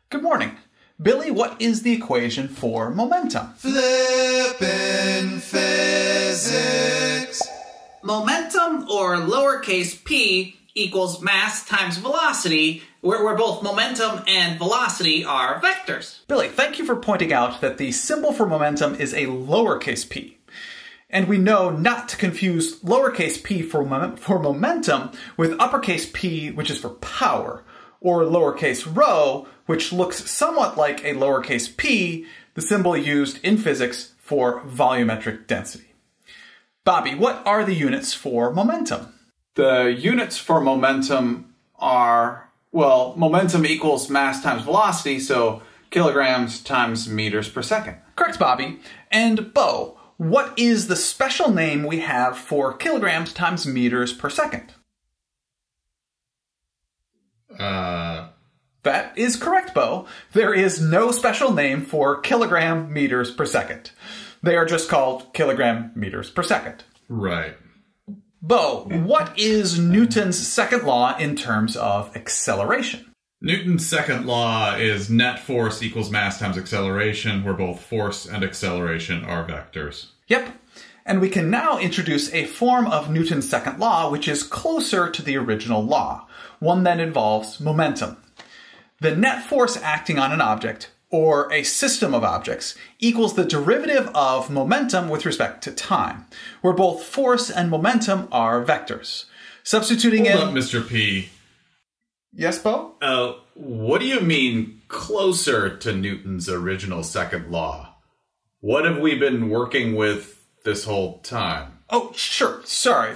Good morning. Billy, what is the equation for momentum? Flippin' physics. Momentum, or lowercase p, equals mass times velocity, where both momentum and velocity are vectors. Billy, thank you for pointing out that the symbol for momentum is a lowercase p. And we know not to confuse lowercase p for momentum with uppercase P, which is for power, or lowercase rho, which looks somewhat like a lowercase p, the symbol used in physics for volumetric density. Bobby, what are the units for momentum? The units for momentum are, well, momentum equals mass times velocity, so kilograms times meters per second. Correct, Bobby. And Bo, what is the special name we have for kilograms times meters per second? That is correct, Bo. There is no special name for kilogram meters per second. They are just called kilogram meters per second. Right. Bo, what is Newton's second law in terms of acceleration? Newton's second law is net force equals mass times acceleration, where both force and acceleration are vectors. Yep. And we can now introduce a form of Newton's second law which is closer to the original law, one that involves momentum. The net force acting on an object, or a system of objects, equals the derivative of momentum with respect to time, where both force and momentum are vectors. Substituting Hold up, Mr. P. Yes, Bo? What do you mean closer to Newton's original second law? What have we been working with this whole time? Oh, sure. Sorry.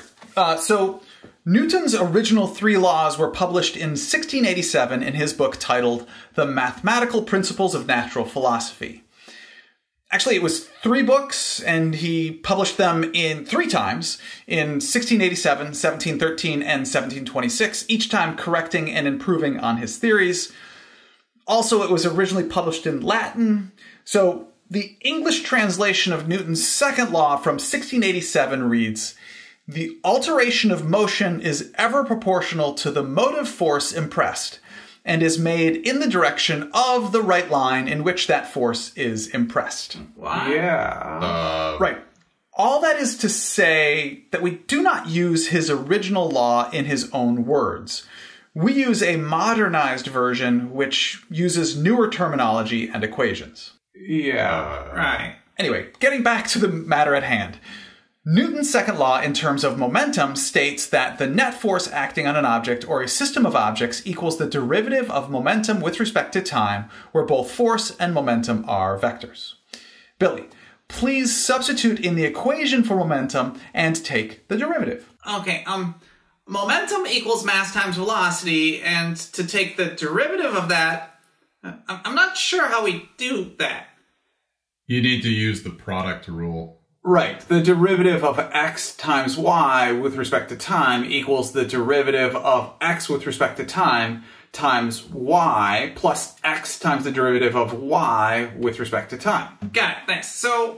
So Newton's original three laws were published in 1687 in his book titled The Mathematical Principles of Natural Philosophy. Actually, it was 3 books, and he published them in 3 times, in 1687, 1713, and 1726, each time correcting and improving on his theories. Also, it was originally published in Latin, so the English translation of Newton's second law from 1687 reads, "The alteration of motion is ever proportional to the motive force impressed, and is made in the direction of the right line in which that force is impressed." Wow. Yeah. Right. All that is to say that we do not use his original law in his own words. We use a modernized version which uses newer terminology and equations. Yeah. Right. Anyway, getting back to the matter at hand. Newton's second law in terms of momentum states that the net force acting on an object or a system of objects equals the derivative of momentum with respect to time, where both force and momentum are vectors. Billy, please substitute in the equation for momentum and take the derivative. Okay, momentum equals mass times velocity, and to take the derivative of that, I'm not sure how we do that. You need to use the product rule. Right. The derivative of x times y with respect to time equals the derivative of x with respect to time times y plus x times the derivative of y with respect to time. Got it, thanks. So,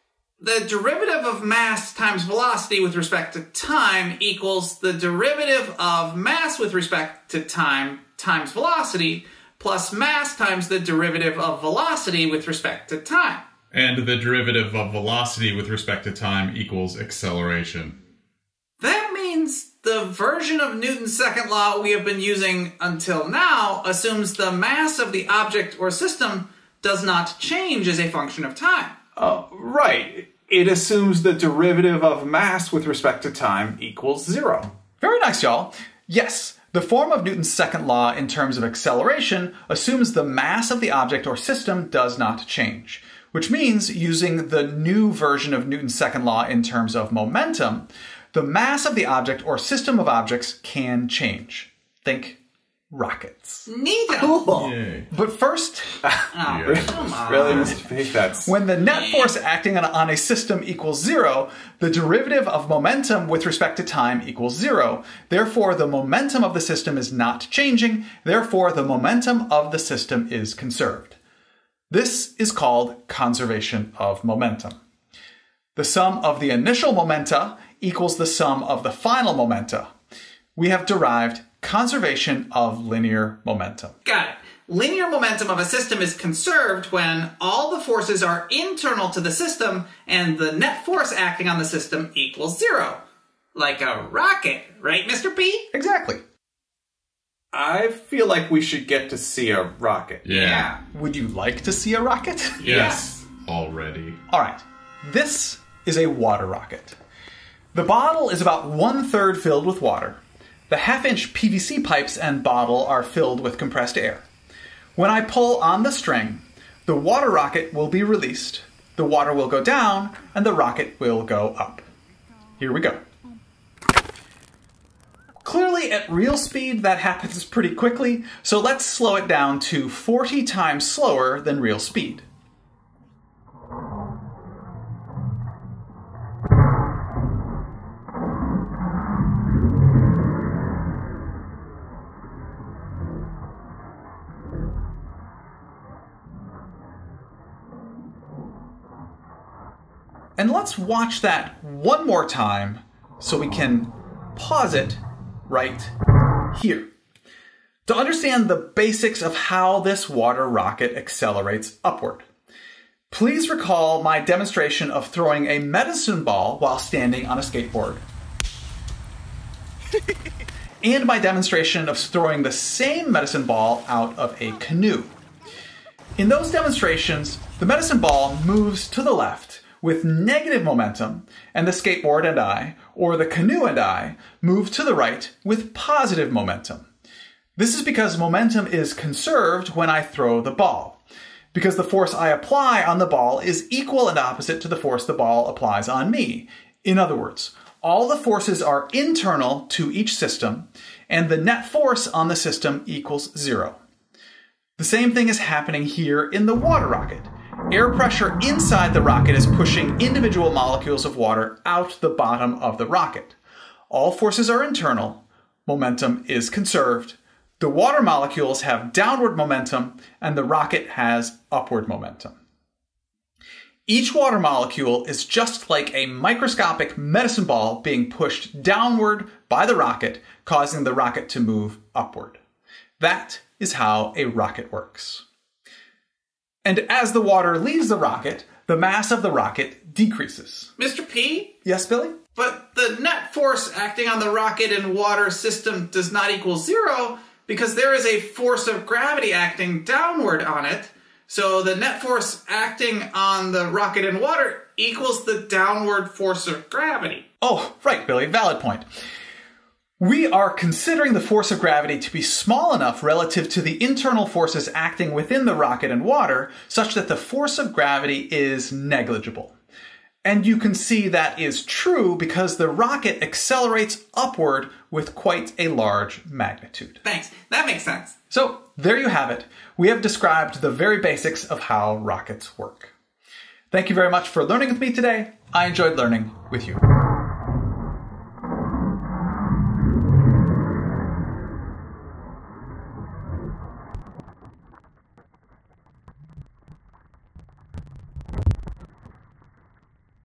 the derivative of mass times velocity with respect to time equals the derivative of mass with respect to time times velocity plus mass times the derivative of velocity with respect to time. And the derivative of velocity with respect to time equals acceleration. That means the version of Newton's second law we have been using until now assumes the mass of the object or system does not change as a function of time. Right. It assumes the derivative of mass with respect to time equals 0. Very nice, y'all. Yes, the form of Newton's second law in terms of acceleration assumes the mass of the object or system does not change, which means using the new version of Newton's second law in terms of momentum, the mass of the object or system of objects can change. Think rockets. Neato. Cool. Yay. But first, Really, Mr. P, that's... when the net force acting on a system equals 0, the derivative of momentum with respect to time equals 0. Therefore, the momentum of the system is not changing. Therefore, the momentum of the system is conserved. This is called conservation of momentum. The sum of the initial momenta equals the sum of the final momenta. We have derived conservation of linear momentum. Got it. linear momentum of a system is conserved when all the forces are internal to the system and the net force acting on the system equals 0. Like a rocket, right, Mr. P? Exactly. I feel like we should get to see a rocket. Yeah. Would you like to see a rocket? Yes. Already. All right. This is a water rocket. The bottle is about 1/3 filled with water. The 1/2-inch PVC pipes and bottle are filled with compressed air. When I pull on the string, the water rocket will be released, the water will go down, and the rocket will go up. Here we go. Clearly, at real speed, that happens pretty quickly, so let's slow it down to 40 times slower than real speed. And let's watch that one more time so we can pause it right here. To understand the basics of how this water rocket accelerates upward, please recall my demonstration of throwing a medicine ball while standing on a skateboard. And my demonstration of throwing the same medicine ball out of a canoe. In those demonstrations, the medicine ball moves to the left with negative momentum, and the skateboard and I, or the canoe and I, move to the right with positive momentum. This is because momentum is conserved when I throw the ball, because the force I apply on the ball is equal and opposite to the force the ball applies on me. In other words, all the forces are internal to each system, and the net force on the system equals 0. The same thing is happening here in the water rocket. Air pressure inside the rocket is pushing individual molecules of water out the bottom of the rocket. All forces are internal, momentum is conserved, the water molecules have downward momentum, and the rocket has upward momentum. Each water molecule is just like a microscopic medicine ball being pushed downward by the rocket, causing the rocket to move upward. That is how a rocket works. And as the water leaves the rocket, the mass of the rocket decreases. Mr. P? Yes, Billy? But the net force acting on the rocket and water system does not equal 0 because there is a force of gravity acting downward on it. So the net force acting on the rocket and water equals the downward force of gravity. Oh, right, Billy. Valid point. We are considering the force of gravity to be small enough relative to the internal forces acting within the rocket and water, such that the force of gravity is negligible. And you can see that is true because the rocket accelerates upward with quite a large magnitude. Thanks. That makes sense. So, there you have it. We have described the very basics of how rockets work. Thank you very much for learning with me today. I enjoyed learning with you.